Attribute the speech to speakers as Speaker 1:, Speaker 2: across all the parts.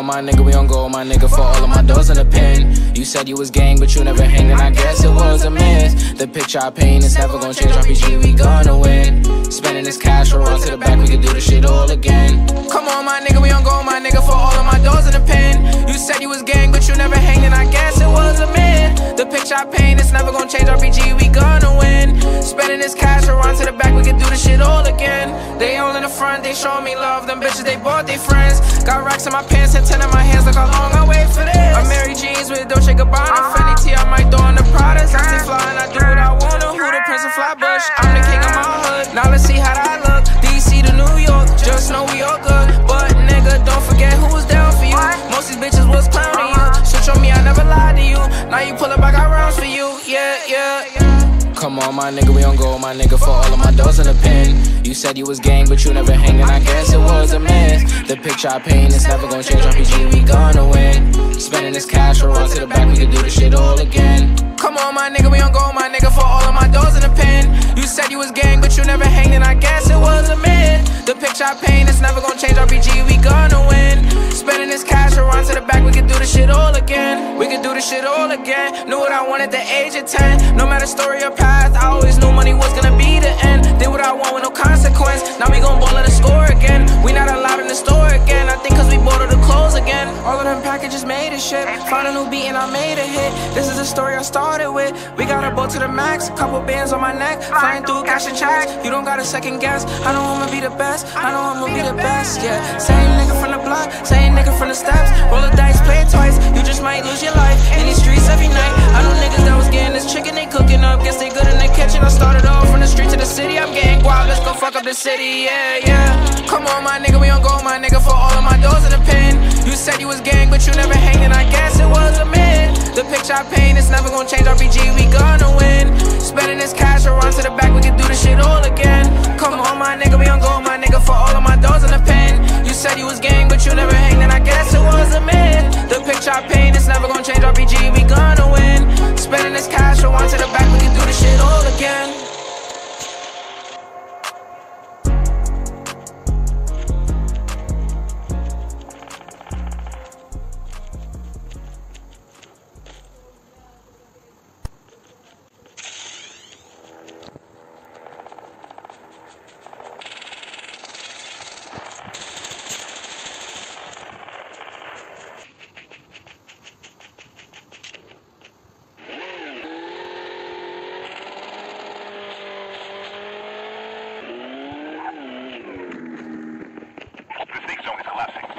Speaker 1: on, my nigga, we on go, my nigga, for all of my doors in the pen. You said you was gang, but you never hanged, and I guess it was a myth. The picture I paint is never gonna change, RPG, we gonna win. Spending this cash, we'll run to the back, we can do this shit all again. Come on, my nigga, we on go, my nigga, for all of my doors in the pen. You said you was gang, but you never hanged, and I guess it was a myth. The picture I paint is never gonna change, RPG, we gonna win. Spending this cash, we'll run to the back, we can do this shit all again. They all in the front, they showing me love, them bitches, they bought their friends. Got racks in my pants and 10 in my hands, look how long I wait for this. I'm Mary Jeans with Dolce Gabbana, Fendi T, I might throw on the Pradas. I stay fly and I do what I wanna, who the Prince of Flatbush? I'm the king of my hood, now let's see how that look. DC to New York, just know we all good. But nigga, don't forget who was down for you. Most these bitches was clowning you. Switch on me, I never lied to you. Now you pull up, I got rounds for you, yeah, yeah, yeah. Come on, my nigga, we on go, my nigga, for all of my doors in the pen. You said you was gang, but you never hanged, and I guess it was a myth. The picture I paint is never gonna change, RPG, we gonna win. Spending this cash, we'll run to the back, we can do this shit all again. Come on, my nigga, we on go, my nigga, for all of my doors in the pen. You said you was gang, but you never hanged, and I guess it was a myth. The picture I paint is never gonna change, RPG, we gonna win. Spending this cash, we'll run to the back, we can do this shit all again. We can do this shit all again. Knew what I wanted at the age of 10. No matter story or path, I always knew money was gonna be the end. Did what I want with no consequence. Now we gon' ball in the score again. We not allowed in the store again. I think cause we bought all the clothes again. All of them packages made a shit. Found a new beat and I made a hit. This is the story I started with. We got a boat to the max, couple bands on my neck, flying through cash and checks. You don't gotta second guess. I know I'ma be the best. I know I'ma be the best. Yeah, same nigga from the block, same nigga from the steps. Roll the dice, play it twice. You just might lose your life in these streets every night. I know niggas that was getting this chicken, they cooking up. Guess they good in the kitchen. I started off from the street to the city. I'm getting guap, let's go fuck up the city. Yeah, yeah. Come on, my nigga, we on go, my nigga, for all of my doors in the pen. You said you was gang, but you never hanged, and I guess it was a myth. The picture I paint is never gonna change, RPG, we gonna win. Spending this cash, we'll run to the back, we can do this shit all again. Come on, my nigga, we on go, my nigga, for all of my doors in the pen. You said you was gang, but you never hanged, and I guess it was a myth. The picture I paint is never gonna change, RPG, we gonna win. Spending this cash, we'll run to the back, we can do this shit all again.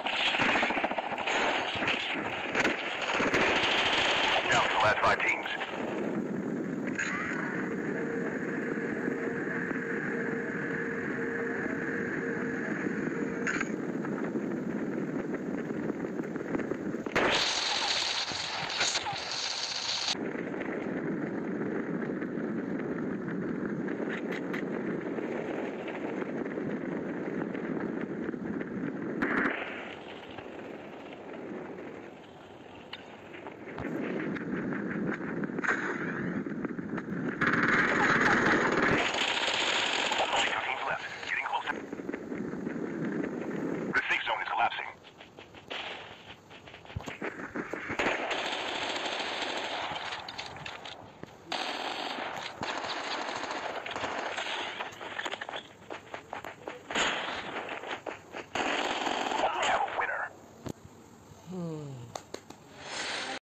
Speaker 2: Down to the last 5 teams.